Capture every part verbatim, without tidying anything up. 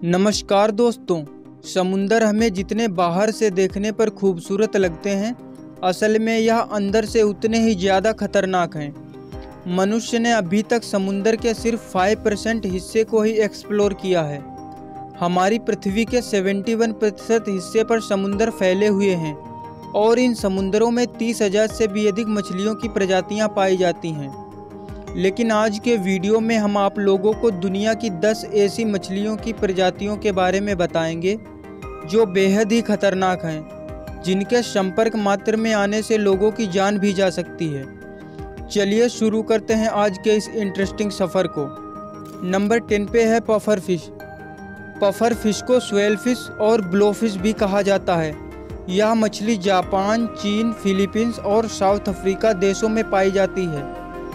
नमस्कार दोस्तों, समुंदर हमें जितने बाहर से देखने पर खूबसूरत लगते हैं, असल में यह अंदर से उतने ही ज़्यादा खतरनाक हैं। मनुष्य ने अभी तक समुंदर के सिर्फ पाँच परसेंट हिस्से को ही एक्सप्लोर किया है। हमारी पृथ्वी के इकहत्तर प्रतिशत हिस्से पर समुंदर फैले हुए हैं और इन समुंदरों में तीस हजार से भी अधिक मछलियों की प्रजातियां पाई जाती हैं। लेकिन आज के वीडियो में हम आप लोगों को दुनिया की दस ऐसी मछलियों की प्रजातियों के बारे में बताएंगे जो बेहद ही खतरनाक हैं, जिनके संपर्क मात्र में आने से लोगों की जान भी जा सकती है। चलिए शुरू करते हैं आज के इस इंटरेस्टिंग सफ़र को। नंबर टेन पे है पफर फिश। पफर फिश को स्वेल फिश और ब्लो फिश भी कहा जाता है। यह मछली जापान, चीन, फिलीपींस और साउथ अफ्रीका देशों में पाई जाती है।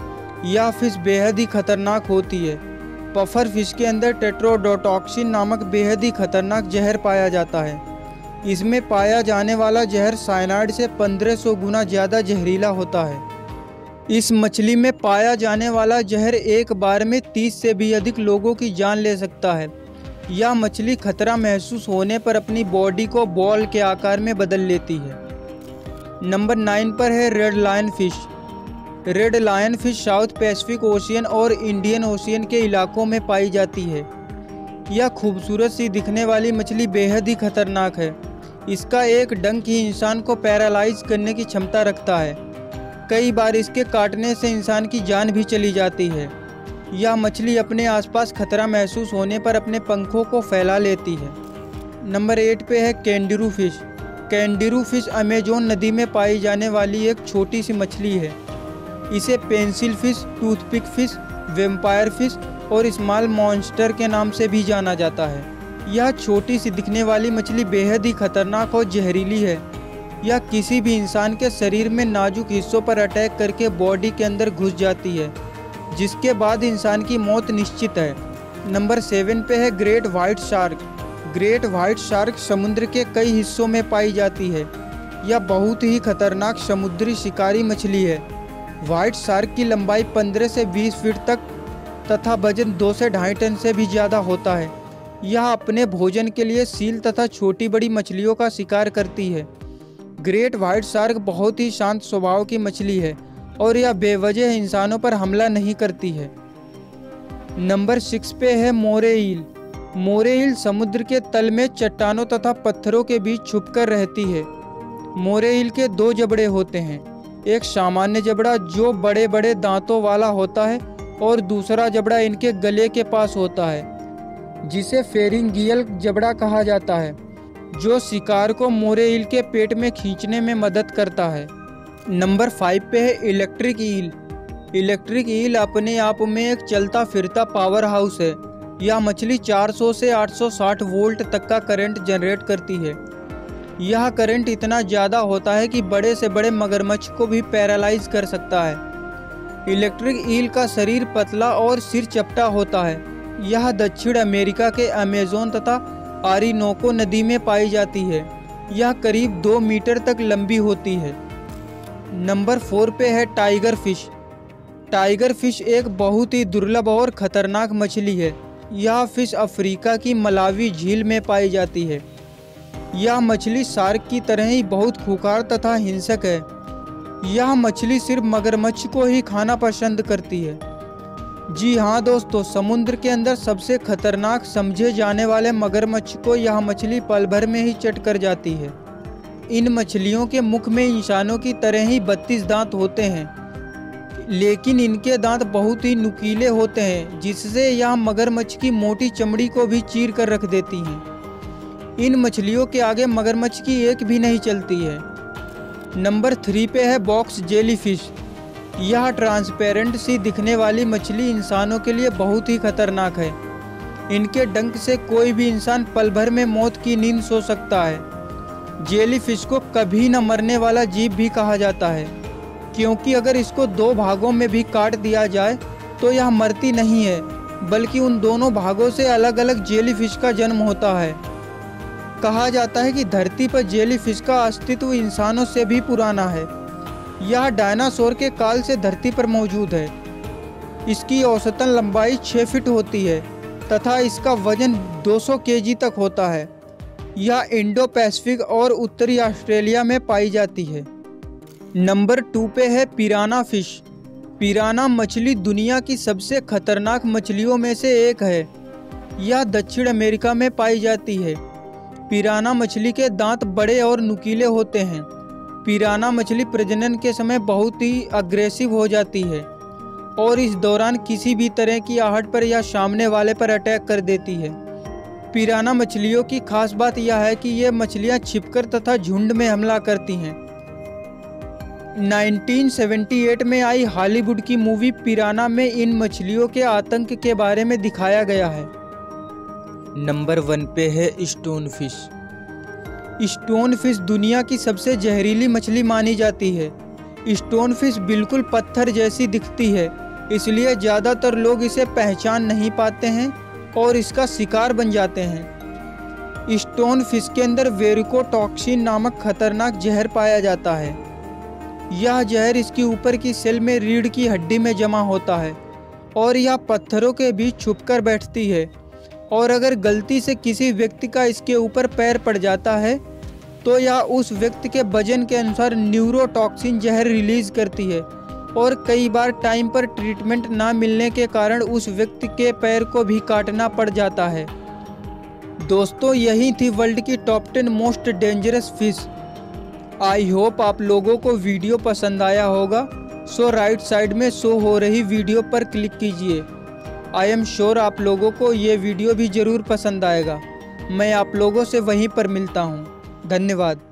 यह फिश बेहद ही खतरनाक होती है। पफर फिश के अंदर टेट्रोडोटॉक्सिन नामक बेहद ही खतरनाक जहर पाया जाता है। इसमें पाया जाने वाला जहर साइनाइड से पंद्रह सौ गुना ज़्यादा जहरीला होता है। इस मछली में पाया जाने वाला जहर एक बार में तीस से भी अधिक लोगों की जान ले सकता है। यह मछली खतरा महसूस होने पर अपनी बॉडी को बॉल के आकार में बदल लेती है। नंबर नाइन पर है red lion fish. Red lion fish South Pacific Ocean और इंडियन ओशियन के इलाकों में पाई जाती है। यह खूबसूरत सी दिखने वाली मछली बेहद ही खतरनाक है। इसका एक डंक ही इंसान को पैरालाइज करने की क्षमता रखता है। कई बार इसके काटने से इंसान की जान भी चली जाती है। यह मछली अपने आसपास खतरा महसूस होने पर अपने पंखों को फैला लेती है। नंबर एट पे है candiru fish. Candiru fish Amazon नदी में पाई जाने वाली एक छोटी सी मछली है। इसे pencil fish, toothpick fish, vampire fish और स्मॉल मॉन्स्टर के नाम से भी जाना जाता है। यह छोटी सी दिखने वाली मछली बेहद ही खतरनाक और जहरीली है। यह किसी भी इंसान के शरीर में नाजुक हिस्सों पर अटैक करके बॉडी के अंदर घुस जाती है, जिसके बाद इंसान की मौत निश्चित है। नंबर सेवन पे है great white shark. Great white shark समुद्र के कई हिस्सों में पाई जाती है। यह बहुत ही खतरनाक समुद्री शिकारी मछली है। वाइट शार्क की लंबाई पंद्रह से बीस फीट तक तथा वजन दो से ढाई टन से भी ज़्यादा होता है। यह अपने भोजन के लिए सील तथा छोटी बड़ी मछलियों का शिकार करती है। ग्रेट वाइट शार्क बहुत ही शांत स्वभाव की मछली है और यह बेवजह इंसानों पर हमला नहीं करती है। नंबर सिक्स पे है मोरे ईल। मोरे ईल समुद्र के तल में चट्टानों तथा पत्थरों के बीच छुपकर रहती है। मोरे ईल के दो जबड़े होते हैं, एक सामान्य जबड़ा जो बड़े बड़े दांतों वाला होता है और दूसरा जबड़ा इनके गले के पास होता है, जिसे फेरिंगियल जबड़ा कहा जाता है, जो शिकार को मोरे ईल के पेट में खींचने में मदद करता है। नंबर फाइव पे है इलेक्ट्रिक ईल। इलेक्ट्रिक ईल अपने आप में एक चलता फिरता पावर हाउस है। यह मछली चार सौ से आठ सौ साठ वोल्ट तक का करंट जनरेट करती है। यह करंट इतना ज़्यादा होता है कि बड़े से बड़े मगरमच्छ को भी पैरालाइज कर सकता है। इलेक्ट्रिक ईल का शरीर पतला और सिर चपटा होता है। यह दक्षिण अमेरिका के अमेजोन तथा आरिनोको नदी में पाई जाती है। यह करीब दो मीटर तक लंबी होती है। नंबर फोर पे है टाइगर फिश। टाइगर फिश एक बहुत ही दुर्लभ और खतरनाक मछली है। यह फिश अफ्रीका की मलावी झील में पाई जाती है। यह मछली शार्क की तरह ही बहुत खूंखार तथा हिंसक है। यह मछली सिर्फ मगरमच्छ को ही खाना पसंद करती है। जी हाँ दोस्तों, समुद्र के अंदर सबसे खतरनाक समझे जाने वाले मगरमच्छ को यह मछली पल भर में ही चट कर जाती है। इन मछलियों के मुख में इंसानों की तरह ही बत्तीस दांत होते हैं, लेकिन इनके दांत बहुत ही नुकीले होते हैं, जिससे यह मगरमच्छ की मोटी चमड़ी को भी चीर कर रख देती हैं। इन मछलियों के आगे मगरमच्छ की एक भी नहीं चलती है। नंबर थ्री पे है बॉक्स जेली फिश। यह ट्रांसपेरेंट सी दिखने वाली मछली इंसानों के लिए बहुत ही खतरनाक है। इनके डंक से कोई भी इंसान पल भर में मौत की नींद सो सकता है। जेली फिश को कभी न मरने वाला जीव भी कहा जाता है, क्योंकि अगर इसको दो भागों में भी काट दिया जाए तो यह मरती नहीं है, बल्कि उन दोनों भागों से अलग अलग जेली फिश का जन्म होता है। कहा जाता है कि धरती पर जेली फिश का अस्तित्व इंसानों से भी पुराना है। यह डायनासोर के काल से धरती पर मौजूद है। इसकी औसतन लंबाई छः फीट होती है। तथा इसका वजन दो सौ केजी तक होता है। यह इंडो पैसिफिक और उत्तरी ऑस्ट्रेलिया में पाई जाती है। नंबर टू पे है पिराना फिश। पिराना मछली दुनिया की सबसे खतरनाक मछलियों में से एक है। यह दक्षिण अमेरिका में पाई जाती है। पिराना मछली के दांत बड़े और नुकीले होते हैं। पिराना मछली प्रजनन के समय बहुत ही अग्रेसिव हो जाती है और इस दौरान किसी भी तरह की आहट पर या सामने वाले पर अटैक कर देती है। पिराना मछलियों की खास बात यह है कि ये मछलियां छिपकर तथा झुंड में हमला करती हैं। उन्नीस सौ अठहत्तर में आई हॉलीवुड की मूवी पिराना में इन मछलियों के आतंक के बारे में दिखाया गया है। नंबर वन पे है स्टोन फिश। स्टोन फिश दुनिया की सबसे जहरीली मछली मानी जाती है। स्टोन फिश बिल्कुल पत्थर जैसी दिखती है, इसलिए ज़्यादातर लोग इसे पहचान नहीं पाते हैं और इसका शिकार बन जाते हैं। स्टोन फिश के अंदर वेरिकोटॉक्सिन नामक खतरनाक जहर पाया जाता है। यह जहर इसकी ऊपर की सेल में रीढ़ की हड्डी में जमा होता है और यह पत्थरों के बीच छुपकर बैठती है और अगर गलती से किसी व्यक्ति का इसके ऊपर पैर पड़ जाता है तो यह उस व्यक्ति के वजन के अनुसार न्यूरोटॉक्सिन जहर रिलीज करती है और कई बार टाइम पर ट्रीटमेंट ना मिलने के कारण उस व्यक्ति के पैर को भी काटना पड़ जाता है। दोस्तों, यही थी वर्ल्ड की top ten most dangerous fish. I hope आप लोगों को वीडियो पसंद आया होगा। सो राइट साइड में शो हो रही वीडियो पर क्लिक कीजिए। आई एम श्योर आप लोगों को ये वीडियो भी ज़रूर पसंद आएगा। मैं आप लोगों से वहीं पर मिलता हूँ। धन्यवाद।